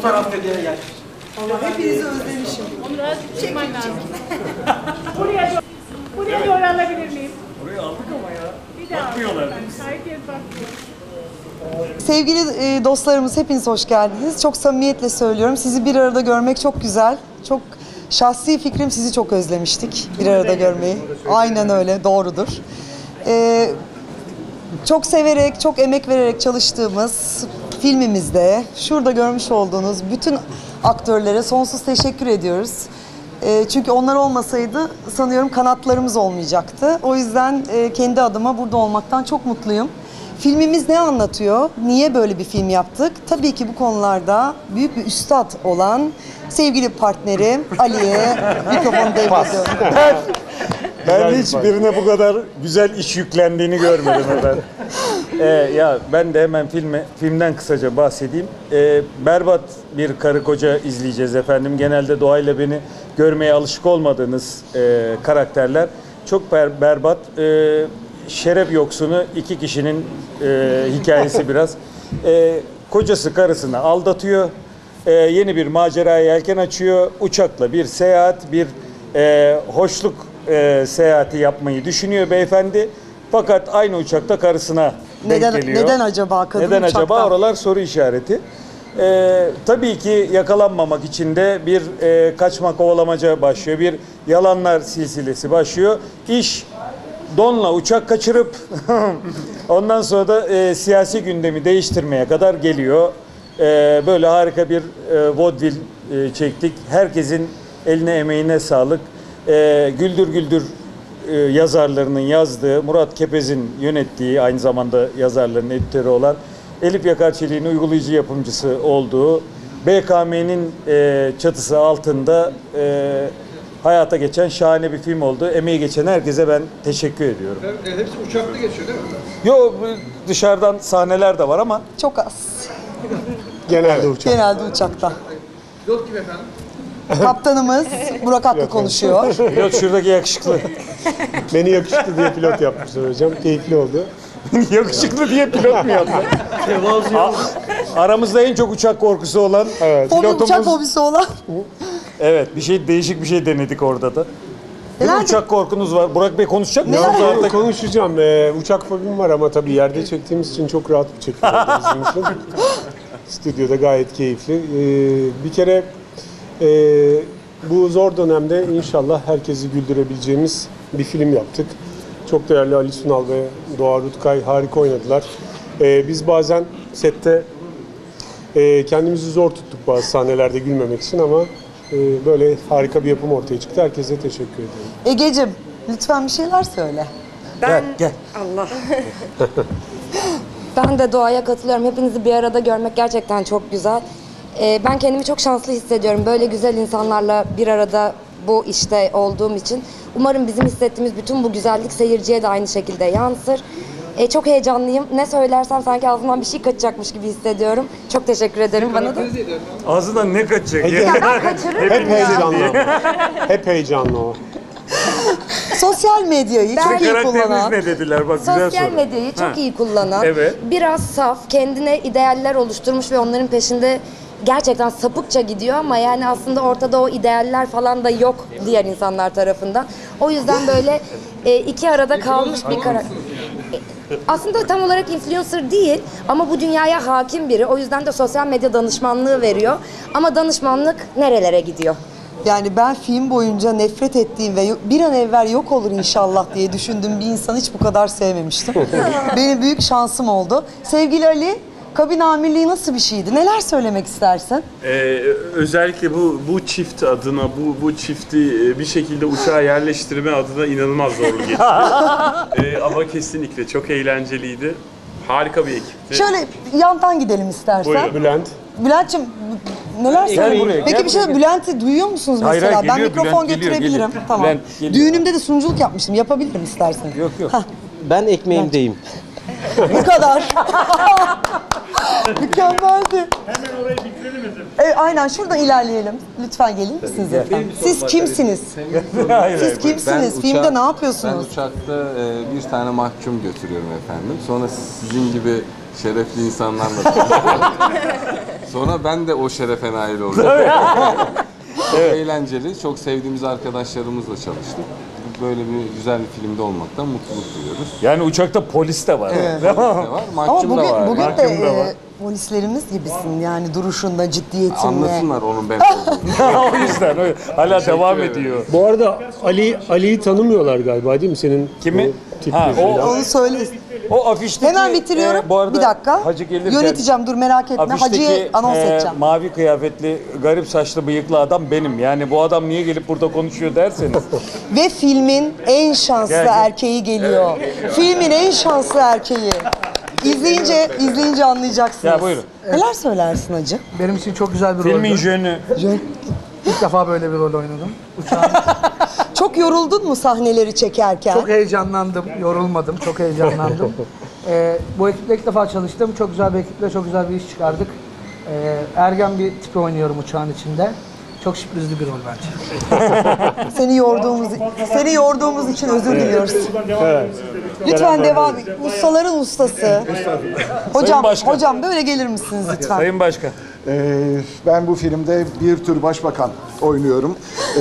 fotoğraf dediğine gel. Allah hepinizi özlemişim. Onu da çekman lazım. Buraya doğru alabilir miyim? Burayı aldık ama ya. Bir daha. Bakmıyorlar. Herkes bakmıyor. Sevgili dostlarımız hepiniz hoş geldiniz. Çok samimiyetle söylüyorum. Sizi bir arada görmek çok güzel. Çok şahsi fikrim, sizi çok özlemiştik bir arada görmeyi. Aynen öyle, doğrudur. Çok severek, çok emek vererek çalıştığımız filmimizde şurada görmüş olduğunuz bütün aktörlere sonsuz teşekkür ediyoruz. Çünkü onlar olmasaydı sanıyorum kanatlarımız olmayacaktı. O yüzden kendi adıma burada olmaktan çok mutluyum. Filmimiz ne anlatıyor? Niye böyle bir film yaptık? Tabii ki bu konularda büyük bir üstad olan sevgili partnerim Ali'ye mikrofonu devrediyorum. Ben hiç birine bu kadar güzel iş yüklendiğini görmedim efendim. Ya ben de hemen filmden kısaca bahsedeyim. Berbat bir karı koca izleyeceğiz efendim. Genelde doğayla beni görmeye alışık olmadığınız karakterler. Çok berbat. Şeref yoksunu iki kişinin hikayesi biraz. Kocası karısını aldatıyor. Yeni bir maceraya yelken açıyor. Uçakla bir seyahat, bir hoşluk seyahati yapmayı düşünüyor beyefendi. Fakat aynı uçakta karısına denk geliyor. Neden acaba kadın Neden uçakta? acaba? Oralar soru işareti. Tabii ki yakalanmamak için de bir kaçma kovalamaca başlıyor. Bir yalanlar silsilesi başlıyor. İş donla uçak kaçırıp ondan sonra da siyasi gündemi değiştirmeye kadar geliyor. Böyle harika bir vaudeville çektik. Herkesin eline emeğine sağlık. Güldür Güldür yazarlarının yazdığı, Murat Kepez'in yönettiği, aynı zamanda yazarların editörü olan, Elif Yakarçelik'in uygulayıcı yapımcısı olduğu BKM'nin çatısı altında hayata geçen şahane bir film oldu. Emeği geçen herkese ben teşekkür ediyorum. Hepsi uçakta geçiyor değil mi? Yok, dışarıdan sahneler de var ama Çok az. Genelde uçak. Genelde uçakta. Pilot kim efendim? Kaptanımız Burak Hakkı konuşuyor. pilot şuradaki yakışıklı. Beni yakışıklı diye pilot yapmışlar hocam. Keyifli oldu. Yakışıklı diye pilot mu yaptı? Aramızda en çok uçak korkusu olan Onun uçak hobisi olan. Evet, değişik bir şey denedik orada da. Bir Neler- uçak korkunuz var. Burak Bey konuşacak mısınız Neler artık? konuşacağım. Uçak fobim var ama tabii yerde çektiğimiz için çok rahat bir çekim oldu bizim için. Stüdyoda gayet keyifli. Bir kere bu zor dönemde inşallah herkesi güldürebileceğimiz bir film yaptık. Çok değerli Ali Sunal ve Doğa Rutkay harika oynadılar. Biz bazen sette kendimizi zor tuttuk bazı sahnelerde gülmemek için ama böyle harika bir yapım ortaya çıktı. Herkese teşekkür ederim. Egeciğim lütfen bir şeyler söyle. Gel. Allah. Ben de Doğa'ya katılıyorum. Hepinizi bir arada görmek gerçekten çok güzel. Ben kendimi çok şanslı hissediyorum. Böyle güzel insanlarla bir arada bu işte olduğum için. Umarım bizim hissettiğimiz bütün bu güzellik seyirciye de aynı şekilde yansır. Çok heyecanlıyım. Ne söylersem sanki ağzımdan bir şey kaçacakmış gibi hissediyorum. Çok teşekkür ederim bana da. Ağzından ne kaçacak Ege. ya? Hep heyecanlı. Hep heyecanlı o. Sosyal medyayı çok iyi Karakteriniz kullanan. ne dediler? Bak güzel Sosyal soru. medyayı çok iyi kullanan, Evet. biraz saf, kendine idealler oluşturmuş ve onların peşinde gerçekten sapıkça gidiyor ama yani aslında ortada o idealler falan da yok diğer insanlar tarafından. O yüzden böyle iki arada kalmış bir karakter. Aslında tam olarak influencer değil ama bu dünyaya hakim biri. O yüzden de sosyal medya danışmanlığı veriyor. Ama danışmanlık nerelere gidiyor? Yani ben film boyunca nefret ettiğim ve bir an evvel yok olur inşallah diye düşündüğüm bir insanı hiç bu kadar sevmemiştim. Benim büyük şansım oldu. Sevgili Ali, kabin amirliği nasıl bir şeydi? Neler söylemek istersin? Özellikle bu çift adına, bu çifti bir şekilde uçağa yerleştirme adına inanılmaz zorlu geçti. Ama kesinlikle çok eğlenceliydi. Harika bir ekipti. Şöyle yandan gidelim istersen. Buyurun. Bülent. Bülent'ciğim neler söyleyeyim? buraya, Peki gel bir şey Bülent'i duyuyor musunuz Hayır, mesela? hayır, Ben geliyor, mikrofon Bülent geliyor, götürebilirim. geliyor. Tamam. Bülent geliyor. Düğünümde de sunuculuk yapmıştım. Yapabilirim istersen. Yok. Ben ekmeğimdeyim. Bu kadar. Mükemmeldi. Hemen orayı bitirelim efendim. Aynen şuradan ilerleyelim. Lütfen gelir misiniz efendim? Siz kimsiniz? Siz kimsiniz? Filmde ne yapıyorsunuz? Ben uçakta bir tane mahkum götürüyorum efendim. Sonra sizin gibi şerefli insanlarla sonra ben de o şerefe nail oldum. Çok eğlenceli, çok sevdiğimiz arkadaşlarımızla çalıştık. Böyle bir güzel bir filmde olmaktan mutluluk duyuyoruz. Yani uçakta polis de var. Polis de var, Ama mahkum da var. bugün yani. de polislerimiz gibisin yani duruşunda, ciddiyetinle. Anlasınlar onun ben olduğunu. O yüzden hala devam ediyor. Bu arada Ali'yi tanımıyorlar galiba değil mi senin? Kimi? o tip Ha, yüzüyle? Onu söyle. O afişteki... Hemen bitiriyorum. bu arada Bir dakika. Hacı gelirken... Yöneteceğim, dur merak etme. Afişteki Hacı'ya anons edeceğim. mavi kıyafetli, garip saçlı, bıyıklı adam benim. Yani bu adam niye gelip burada konuşuyor derseniz. Ve filmin en şanslı Gel, gel. erkeği geliyor. Filmin en şanslı erkeği. İzleyince anlayacaksınız. Ya buyurun. Neler söylersin Hacı? Benim için çok güzel bir Filmin roldü. jönü. İlk defa böyle bir rol oynadım. Çok yoruldun mu sahneleri çekerken? Çok heyecanlandım, yorulmadım, çok heyecanlandım. Bu ekiple ilk defa çalıştım. Çok güzel bir ekiple çok güzel bir iş çıkardık. Ergen bir tipi oynuyorum uçağın içinde. Çok sürprizli bir rol bence. Seni yorduğumuz için özür diliyoruz. Lütfen devam et. Ustaların ustası. Hocam böyle gelir misiniz lütfen? Sayın Başkan. Ben bu filmde bir tür başbakan oynuyorum.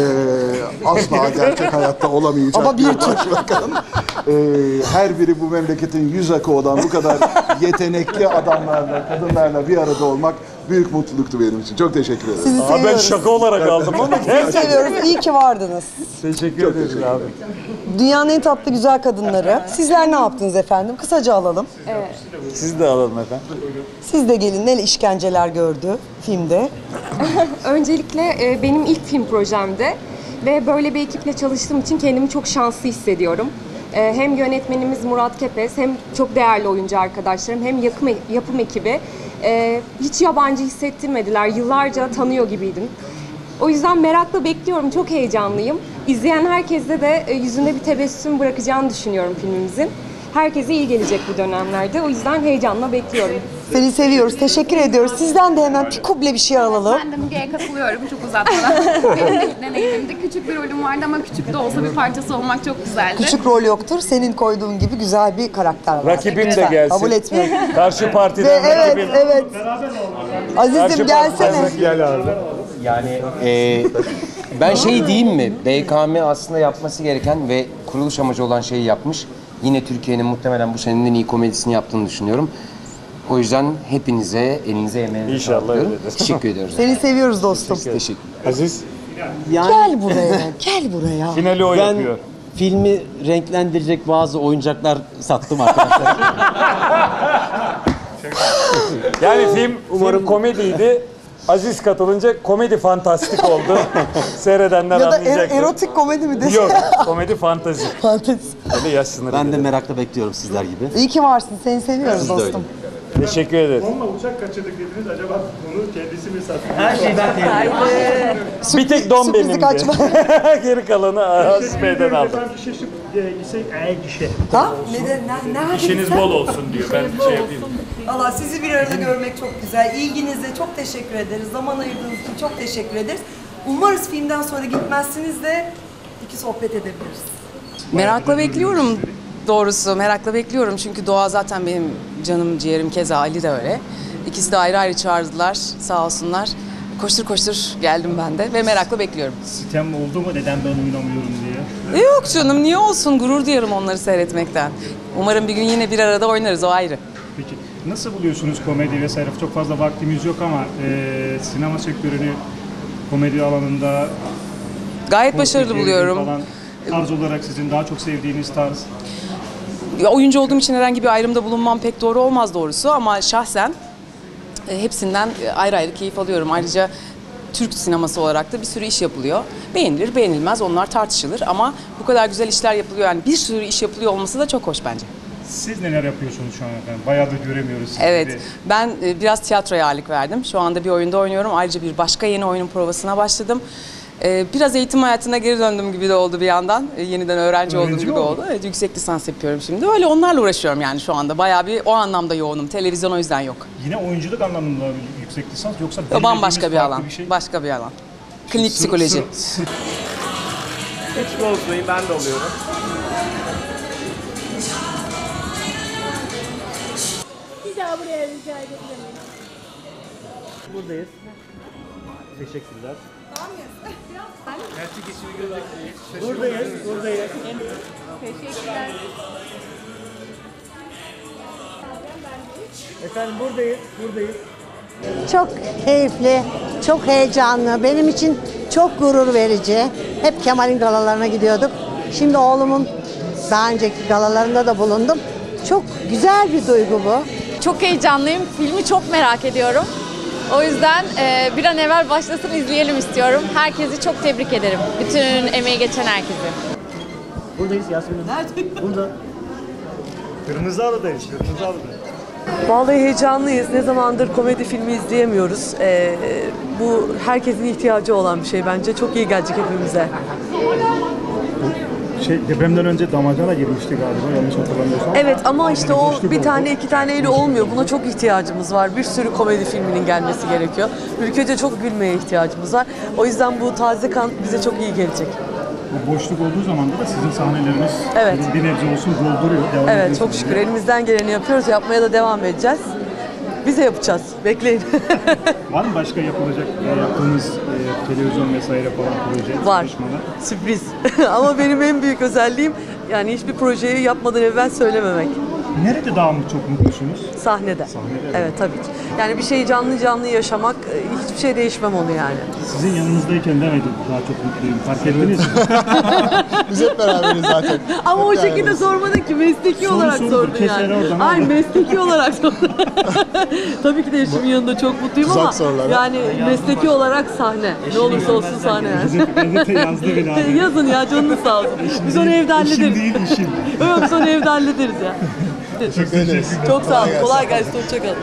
Asla gerçek hayatta olamayacak Ama bir tür. başbakan. Her biri bu memleketin yüz akı olan bu kadar yetenekli adamlarla, kadınlarla bir arada olmak büyük mutluluktu benim için. Çok teşekkür ederim. Sizi Ben seviyoruz. şaka olarak aldım ama Sizi seviyoruz. İyi ki vardınız. teşekkür ederiz abi. Dünyanın en tatlı güzel kadınları. Sizler ne yaptınız efendim? Kısaca alalım. Siz de alalım efendim. Siz de gelin. Ne işkenceler gördü filmde? Öncelikle benim ilk film projemdi ve böyle bir ekiple çalıştığım için kendimi çok şanslı hissediyorum. Hem yönetmenimiz Murat Kepez, hem çok değerli oyuncu arkadaşlarım, hem yapım ekibi hiç yabancı hissettirmediler. Yıllarca tanıyor gibiydim. O yüzden merakla bekliyorum, çok heyecanlıyım. İzleyen herkeste de yüzünde bir tebessüm bırakacağını düşünüyorum filmimizin. Herkese iyi gelecek bu dönemlerde. O yüzden heyecanla bekliyorum. Seni seviyoruz. Teşekkür ediyoruz. Sizden de hemen pikuble bir şey alalım. Ben de Müge'ye katılıyorum çok uzatmadan. Benim de ilk deneyimimde küçük bir rolüm vardı ama küçük de olsa bir parçası olmak çok güzeldi. Küçük rol yoktur. Senin koyduğun gibi güzel bir karakter var. Rakibin de Lütfen, gelsin. Kabul etmiyorum. Karşı partiden Evet, rakibin. evet. Aziz'im Karşı gelsene. partiden- Gel abi. Yani ben şey diyeyim mi? BKM aslında yapması gereken ve kuruluş amacı olan şeyi yapmış. Yine Türkiye'nin muhtemelen bu senenin en iyi komedisini yaptığını düşünüyorum. O yüzden hepinize, elinize emeğinize İnşallah sağlık diyorum. öyledir. Teşekkür ediyoruz. Seni seviyoruz dostum. Teşekkür. Aziz. Gel buraya. Gel buraya. Finali o yapıyor. Filmi renklendirecek bazı oyuncaklar sattım arkadaşlar. Yani film komediydi. Aziz katılınca komedi fantastik oldu. Seyredenler Ya da anlayacaktır. erotik komedi mi desin? Yok, komedi fantazi. Fantezi. Böyle yaş sınırı. Ben de dedi. merakla bekliyorum sizler gibi. İyi ki varsın. Seni seviyoruz Siz de öyle. dostum. Teşekkür ederiz. Onunla uçak kaçırdık dediniz, acaba onu kendisi mi sattı? Her şeyden Bir tek don sürprizi benimdi. kaçma. Geri kalanı Aziz Bey'den aldım. Gişe. Ha? Ne İşiniz bol olsun diyor. Ben şey yapayım. Allah sizi bir arada görmek çok güzel. İlginize çok teşekkür ederiz. Zaman ayırdığınız için çok teşekkür ederiz. Umarız filmden sonra gitmezsiniz de iki sohbet edebiliriz. Merakla bekliyorum doğrusu. Merakla bekliyorum çünkü Doğa zaten benim canım ciğerim, keza Ali de öyle. İkisi de ayrı ayrı çağırdılar sağ olsunlar. Koştur koştur geldim ben de ve merakla bekliyorum. Sitem oldu mu neden ben oynamıyorum diye? Yok canım, niye olsun, gurur duyarım onları seyretmekten. Umarım bir gün yine bir arada oynarız, o ayrı. Peki nasıl buluyorsunuz komedi vesaire? Çok fazla vaktimiz yok ama sinema sektörünü komedi alanında Gayet başarılı buluyorum. falan, tarz olarak sizin daha çok sevdiğiniz tarz. Ya, oyuncu olduğum için herhangi bir ayrımda bulunmam pek doğru olmaz doğrusu ama şahsen hepsinden ayrı ayrı keyif alıyorum. Ayrıca Türk sineması olarak da bir sürü iş yapılıyor. Beğenilir, beğenilmez, onlar tartışılır ama bu kadar güzel işler yapılıyor. Yani bir sürü iş yapılıyor olması da çok hoş bence. Siz neler yapıyorsunuz şu an efendim? Bayağıdır göremiyoruz sizi. Evet, ben biraz tiyatroya ağırlık verdim. Şu anda bir oyunda oynuyorum. Ayrıca bir başka yeni oyunun provasına başladım. Biraz eğitim hayatına geri döndüm gibi de oldu bir yandan. Yeniden öğrenci olduğum gibi oldu. Evet, yüksek lisans yapıyorum şimdi. Öyle onlarla uğraşıyorum yani şu anda. Bayağı bir o anlamda yoğunum. Televizyon o yüzden yok. Yine oyunculuk anlamında bir yüksek lisans yoksa Bambaşka bir farklı alan. şey? Başka bir alan. Klinik psikoloji. Hiç bozmayın, ben de oluyorum. Bir daha buraya rica edebilir miyim? buradayız. Teşekkürler. Buradayız, buradayız. Teşekkürler. Efendim buradayız, buradayız. Çok keyifli, çok heyecanlı. Benim için çok gurur verici. Hep Kemal'in galalarına gidiyorduk. Şimdi oğlumun daha önceki galalarında da bulundum. Çok güzel bir duygu bu. Çok heyecanlıyım. Filmi çok merak ediyorum. O yüzden bir an evvel başlasın izleyelim istiyorum. Herkesi çok tebrik ederim. Bütün emeği geçen herkesi. Buradayız Yasemin Hanım. Nerede? Burada. Kırmızı Halı'dayız, Kırmızı Halı'da. Vallahi heyecanlıyız. Ne zamandır komedi filmi izleyemiyoruz. Bu herkesin ihtiyacı olan bir şey bence. Çok iyi gelecek hepimize. Depremden önce damacana girmişti galiba, yanlış hatırlamıyorsam. Evet ama işte o bir tane iki taneyle olmuyor. Buna çok ihtiyacımız var. Bir sürü komedi filminin gelmesi gerekiyor. Ülkece çok gülmeye ihtiyacımız var. O yüzden bu taze kan bize çok iyi gelecek. Bu boşluk olduğu zaman da sizin sahneleriniz Evet. bir nebze olsun dolduruyor. Devam Evet çok şükür elimizden geleni yapıyoruz. Yapmaya da devam edeceğiz. Biz de yapacağız. Bekleyin. Var mı başka yapılacak yaptığınız televizyon vesaire falan proje? Var. Çalışmalar? Sürpriz. Ama benim en büyük özelliğim yani hiçbir projeyi yapmadan evvel söylememek. Nerede daha çok mutlusunuz? Sahnede. Sahnede. Evet tabii ki. Yani bir şeyi canlı canlı yaşamak hiçbir şey değişmem onu yani. Sizin yanınızdayken demedim daha çok mutluyum. Fark ettiniz mi? Biz hep beraberiz zaten. Ama o Hep şekilde beraberiz. sormadın ki mesleki Soru olarak sorudur, sordun keser yani. oradan, Ay oradan. mesleki olarak sordun. Tabii ki de eşimin yanında çok mutluyum ama Tuzak sorular, ha? yani mesleki olarak sahne. Ne olursa olsun sahne yani. Gazete yazdı bile abi. Yazın ya canınız sağ olsun. Biz onu evde hallederiz. İşim değil, işim. Yok biz onu evde hallederiz ya. Teşekkür ederiz. Çok sağ olun. Kolay gelsin. Hoşçakalın.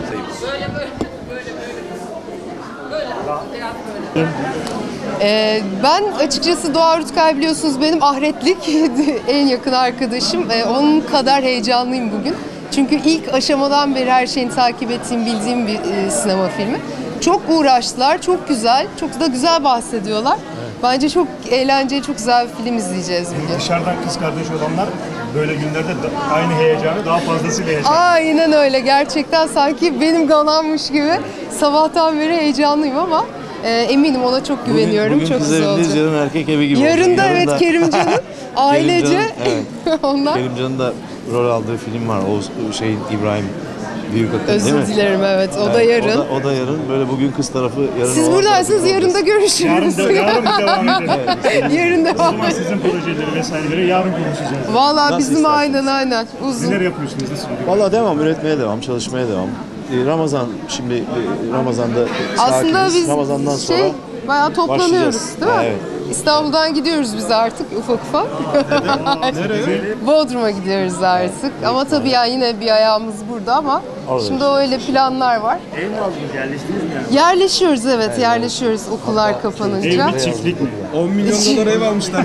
Ben açıkçası Doğa Rutkay biliyorsunuz benim ahretlik en yakın arkadaşım. Onun kadar heyecanlıyım bugün. Çünkü ilk aşamadan beri her şeyini takip ettiğim, bildiğim bir sinema filmi. Çok uğraştılar, çok güzel, çok da güzel bahsediyorlar. Bence çok eğlenceli, çok güzel bir film izleyeceğiz bugün. Dışarıdan kız kardeş olanlar böyle günlerde aynı heyecanı daha fazlasıyla yaşar. Aynen öyle. Gerçekten sanki benim galammış gibi sabahtan beri heyecanlıyım ama eminim ona çok güveniyorum. Bugün çok kız güzel evindeyiz, olacak. yarın erkek evi gibi Yarın olacak. da evet Kerimcan'ın ailece Kerimcan'ın, evet. ondan. Kerimcan'ın da rol aldığı film var. O şeyin İbrahim Büyükakın değil mi? Özür dilerim evet. O da yarın. O da yarın. Böyle bugün kız tarafı, yarın Siz oğlan buradaysınız, tarafı yarın da görüşürüz. Yarın devam edelim. Yarın O devam zaman sizin projeleri vesaireleri yarın konuşacağız. Valla Nasıl bizim isterseniz. aynen uzun. Neler yapıyorsunuz? Nasıl gidiyor? Valla devam, üretmeye devam, çalışmaya devam. Ramazan, şimdi Ramazan'da Aslında sakiniz. biz Ramazan'dan sonra bayağı toplanıyoruz başlayacağız. değil mi? Ha, evet. İstanbul'dan gidiyoruz biz artık ufak ufak. Nereye? Bodrum'a gidiyoruz artık. Ama tabii yani yine bir ayağımız burada ama Orada. şimdi öyle planlar var. Ev mi aldınız? Yerleştiniz mi yani? Yerleşiyoruz evet, yerleşiyoruz okullar kapanınca. Ev mi, çiftlik mi? 10 milyon dolar ev almışlar.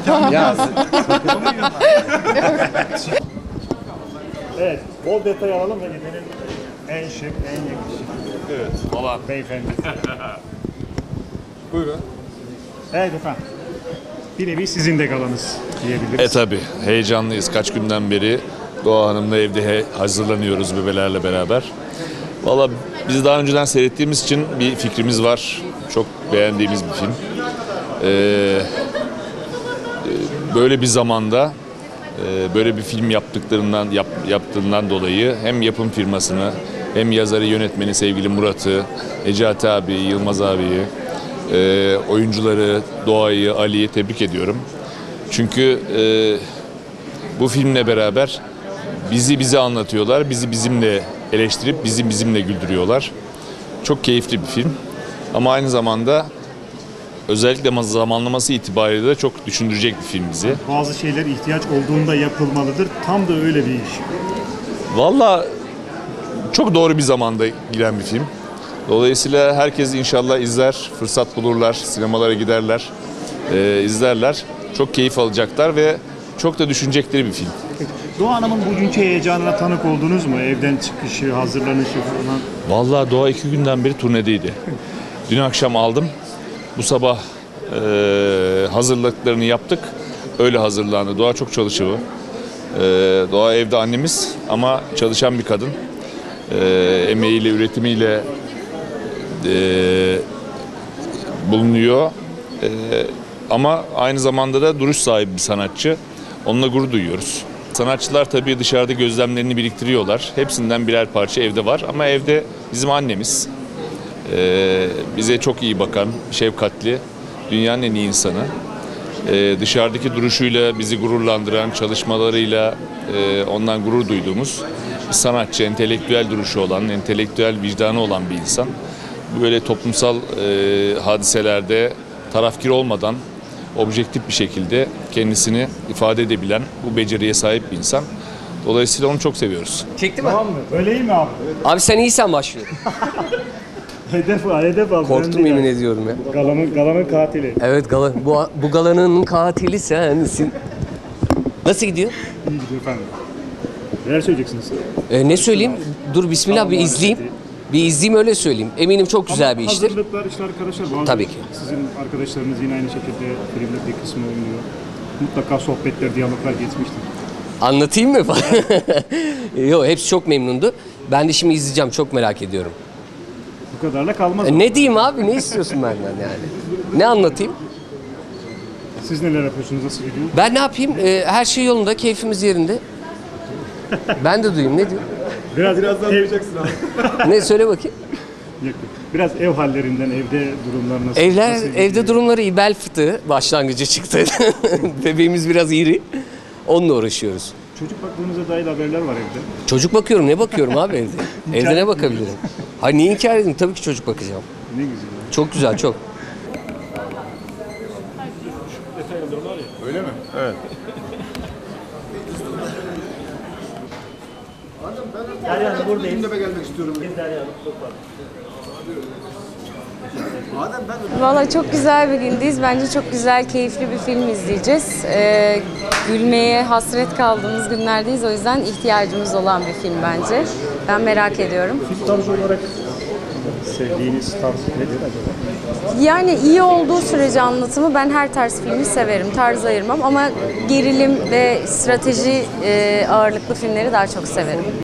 Evet, bol detay alalım ve gidelim en şık, en yakışıklı. Evet, valla. Beyefendi. Buyurun. Evet efendim. Bir nevi sizin de galanız diyebiliriz. Tabi heyecanlıyız. Kaç günden beri Doğa Hanım'la evde hazırlanıyoruz bebelerle beraber. Valla biz daha önceden seyrettiğimiz için bir fikrimiz var. Çok beğendiğimiz bir film. Böyle bir zamanda böyle bir film yaptığından dolayı hem yapım firmasını hem yazarı yönetmeni sevgili Murat'ı, Necati abi, Yılmaz abiyi, oyuncuları, Doğa'yı, Ali'yi tebrik ediyorum. Çünkü bu filmle beraber bizi anlatıyorlar, bizi bizimle eleştirip bizi bizimle güldürüyorlar. Çok keyifli bir film ama aynı zamanda özellikle zamanlaması itibariyle de çok düşündürecek bir film bizi. Bazı şeyler ihtiyaç olduğunda yapılmalıdır. Tam da öyle bir iş. Valla çok doğru bir zamanda giren bir film. Dolayısıyla herkes inşallah izler, fırsat bulurlar, sinemalara giderler, izlerler. Çok keyif alacaklar ve çok da düşünecekleri bir film. Doğa Hanım'ın bugünkü heyecanına tanık oldunuz mu? Evden çıkışı, hazırlanışı falan. Vallahi Doğa 2 günden beri turnedeydi. Dün akşam aldım. Bu sabah hazırlıklarını yaptık. Öyle hazırlandı. Doğa çok çalışıyor. Doğa evde annemiz ama çalışan bir kadın. Emeğiyle, üretimiyle bulunuyor. Ama aynı zamanda da duruş sahibi bir sanatçı. Onunla gurur duyuyoruz. Sanatçılar tabii dışarıda gözlemlerini biriktiriyorlar. Hepsinden birer parça evde var ama evde bizim annemiz. Bize çok iyi bakan, şefkatli, dünyanın en iyi insanı. Dışarıdaki duruşuyla bizi gururlandıran, çalışmalarıyla ondan gurur duyduğumuz bir sanatçı, entelektüel duruşu olan, entelektüel vicdanı olan bir insan. Böyle toplumsal hadiselerde tarafkir olmadan objektif bir şekilde kendisini ifade edebilen bu beceriye sahip bir insan. Dolayısıyla onu çok seviyoruz. Çekti mi? Tamam mı? Böyle iyi mi abi? Abi sen iyisen başlıyor. Hedef al. Korktum yemin ediyorum ya. Galanın katili. Evet bu galanın katili sensin. Nasıl gidiyor? İyi gidiyor efendim. Neler söyleyeceksiniz? Ne söyleyeyim? Dur bismillah bir izleyeyim. Bir izleyeyim öyle söyleyeyim. Eminim çok güzel bir iştir. Hazırlıklar işte arkadaşlar. Bazı Tabii ki. Sizin arkadaşlarınız yine aynı şekilde filmde bir kısmı oynuyor. Mutlaka sohbetler, diyaloglar geçmiştir. Anlatayım mı falan? Yok hepsi çok memnundu. Ben de şimdi izleyeceğim. Çok merak ediyorum. Bu kadarla kalmaz. Ne diyeyim abi? Ne istiyorsun benden yani? Ne anlatayım? Siz neler yapıyorsunuz? Nasıl gidiyor? Ben ne yapayım? Her şey yolunda. Keyfimiz yerinde. Ben de duyayım. Ne diyor? Birazdan duyacaksın abi. Ne söyle bakayım. Biraz ev hallerinden, evde durumlar nasıl? Evde durumları iyi. Bel fıtığı başlangıcı çıktı. Bebeğimiz biraz iri. Onunla uğraşıyoruz. Çocuk baktığınıza dair haberler var evde. Çocuk bakıyorum. Ne bakıyorum abi evde? Evde ne bakabilirim? Hayır niye inkar edeyim? Tabii ki çocuk bakacağım. Ne güzel. Çok güzel, çok. Öyle mi? Evet. Derya Hanım buradayım. Gündeme gelmek istiyorum. Valla çok güzel bir gündeyiz. Bence çok güzel, keyifli bir film izleyeceğiz. Gülmeye hasret kaldığımız günlerdeyiz. O yüzden ihtiyacımız olan bir film bence. Ben merak ediyorum. Film tarzı olarak sevdiğiniz tarz nedir acaba? Yani iyi olduğu sürece anlatımı ben her tarz filmi severim. Tarz ayırmam ama gerilim ve strateji ağırlıklı filmleri daha çok severim.